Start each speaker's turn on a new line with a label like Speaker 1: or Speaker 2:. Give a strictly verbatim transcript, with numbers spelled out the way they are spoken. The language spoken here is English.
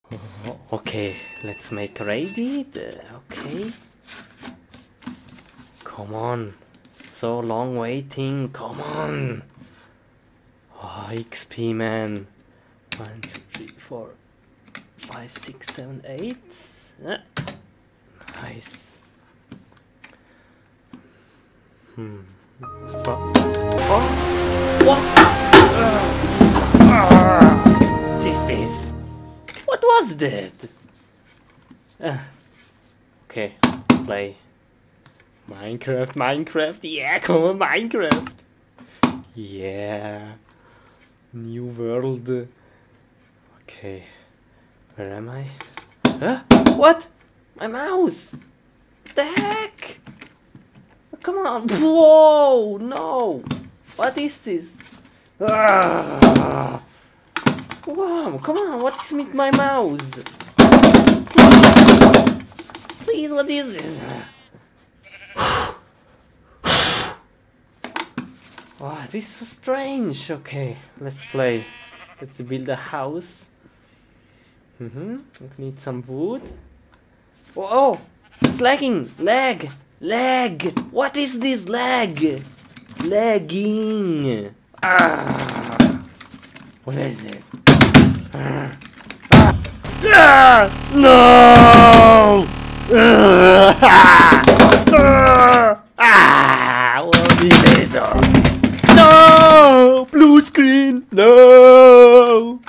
Speaker 1: Okay, let's make ready. The, okay. Come on. So long waiting. Come on. Oh, X P, man. One, two, three, four, five, six, seven, eight. Ah, nice. Hmm. Oh. Oh. What? Uh. Uh. What is this? What was that? Uh. Okay, let's play. Minecraft, Minecraft, yeah, come on, Minecraft. Yeah. New world. Okay. Where am I? Huh? What? My mouse! What the heck? Come on. Whoa! No! What is this? Ah. Wow, come on, what is with my mouse? Please, what is this? Oh, this is so strange. Okay, let's play. Let's build a house. Mm-hmm. We need some wood. Oh, it's lagging. Lag. Lag. What is this lag? Lagging. Ah. What is this? Ah. Ah. No. Ah. Ah. What is this? No! Blue screen! No!